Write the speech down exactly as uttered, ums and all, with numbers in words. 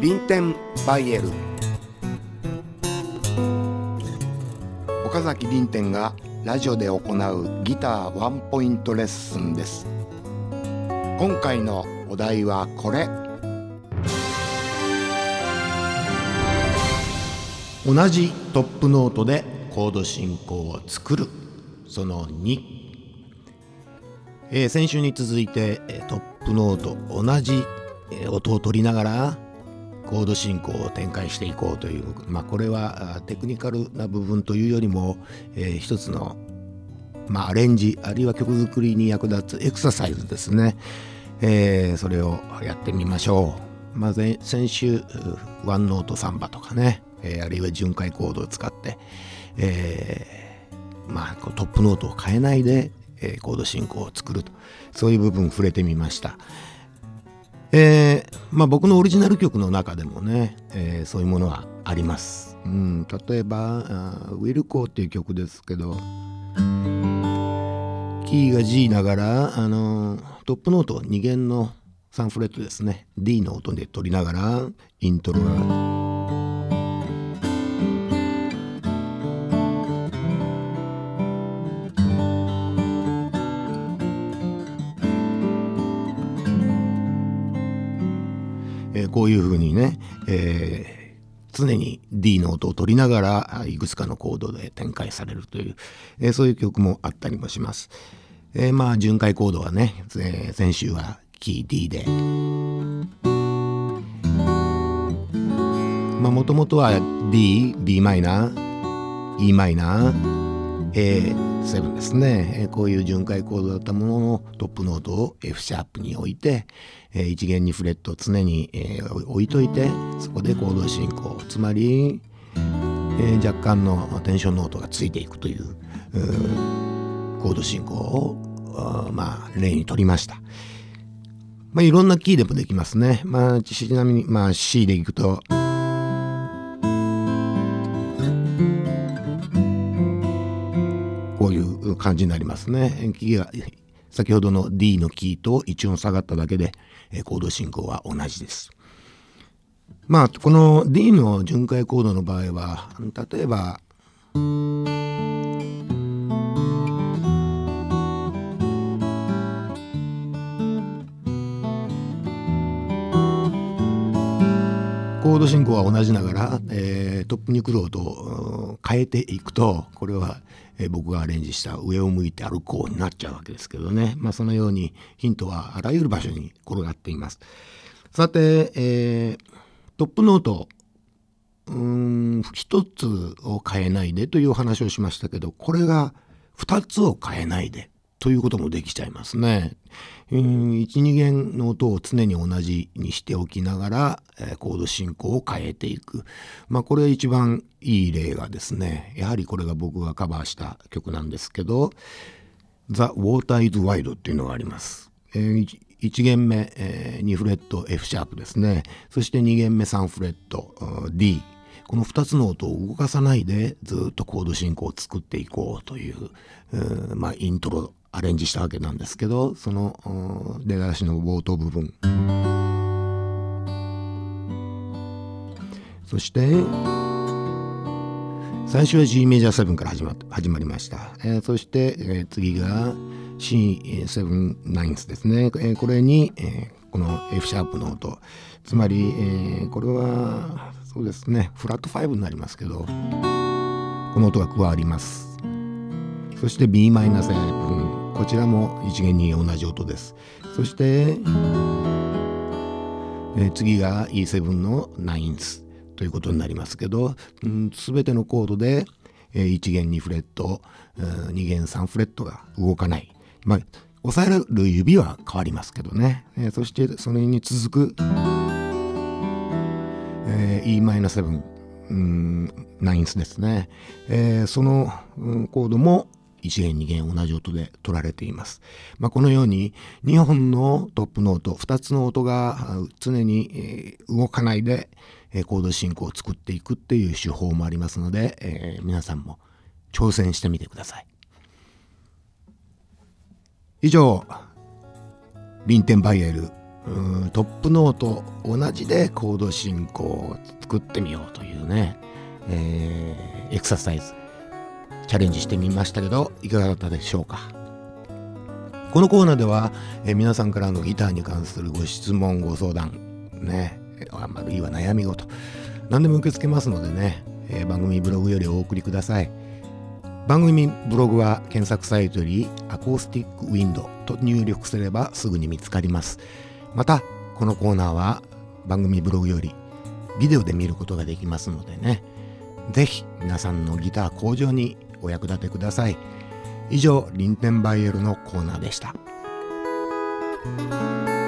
ビンテンバイエル。岡崎ビンテンがラジオで行うギターワンポイントレッスンです。今回のお題はこれ。同じトップノートでコード進行を作るそのに、えー、先週に続いてトップノート同じ音を取りながらコード進行を展開していこうという、まあ、これはテクニカルな部分というよりも、えー、一つの、まあ、アレンジあるいは曲作りに役立つエクササイズですね。えー、それをやってみましょう。まあ、前先週ワンノートサンバとかね、えー、あるいは巡回コードを使って、えーまあ、トップノートを変えないで、えー、コード進行を作ると、そういう部分触れてみました。えーまあ、僕のオリジナル曲の中でもね、えー、そういうものはあります。うん、例えばウィルコーっていう曲ですけど、キーが G ながら、あのー、トップノートに弦のさんフレットですね、 D の音で取りながらイントロがえー、こういう風にね、えー、常に D の音を取りながらいくつかのコードで展開されるという、えー、そういう曲もあったりもします。えー、まあ巡回コードはね、えー、先週はキー D で、まあもともとは D、B マイナー、E マイナー、エーセブン ですね、えー、こういう巡回コードだったもののトップノートを F シャープに置いて、えー、一弦にフレットを常に、えー、置いといて、そこでコード進行、つまり、えー、若干のテンションノートがついていくという、うコード進行をまあ例に取りました。まあいろんなキーでもできますね。まあちなみにまあ C でいくとこういう感じになりますね。キーが先ほどの D のキーといち音下がっただけでコード進行は同じです。まあこの D の巡回コードの場合は、例えばコード進行は同じながら、えー、トップに来る音を変えていくと、これは、えー、僕がアレンジした上を向いて歩こうになっちゃうわけですけどね。まあそのようにヒントはあらゆる場所に転がっています。さて、えー、トップノートうーん一つを変えないでというお話をしましたけど、これが二つを変えないでということもできちゃいますね。いち、に弦の音を常に同じにしておきながら、えー、コード進行を変えていく。まあこれ一番いい例がですね、やはりこれが僕がカバーした曲なんですけど、The Water is Wide っていうのがあります。えー、いち弦目、えー、にフレット F シャープですね。そしてに弦目さんフレット D。このふたつの音を動かさないでずっとコード進行を作っていこうという、まあイントロアレンジしたわけなんですけど、その出だしの冒頭部分、そして最初は G メジャーセブンから始まっ始まりました。えー、そして、えー、次が シーセブン ナインスですね。えー、これに、えー、この F シャープの音、つまり、えー、これはそうですね、フラットファイブになりますけど、この音が加わります。そして ビーマイナーセブン、こちらもいち弦に同じ音です。そして、えー、次が イーセブン のナインスということになりますけど、うん、全てのコードで、えー、いち弦にフレット、に弦さんフレットが動かない。まあ押さえる指は変わりますけどね。えー、そしてそれに続く、えー、イーマイナーセブン、うん、ナインスですね。えー、その、うん、コードもいち弦に弦同じ音で取られています。まあ、このようににほんのトップノート、ふたつの音が常に動かないでコード進行を作っていくっていう手法もありますので、えー、皆さんも挑戦してみてください。以上、ビンテンバイエルうんトップノート同じでコード進行を作ってみようというね、えーエクササイズチャレンジしてみましたけど、いかがだったでしょうか。このコーナーでは、えー皆さんからのギターに関するご質問ご相談ね、あるいは悩み事何でも受け付けますのでね、えー番組ブログよりお送りください。番組ブログは検索サイトよりアコースティックウィンドと入力すればすぐに見つかります。またこのコーナーは番組ブログよりビデオで見ることができますのでね、ぜひ皆さんのギター向上にお役立てください。以上、リンテンバイエルのコーナーでした。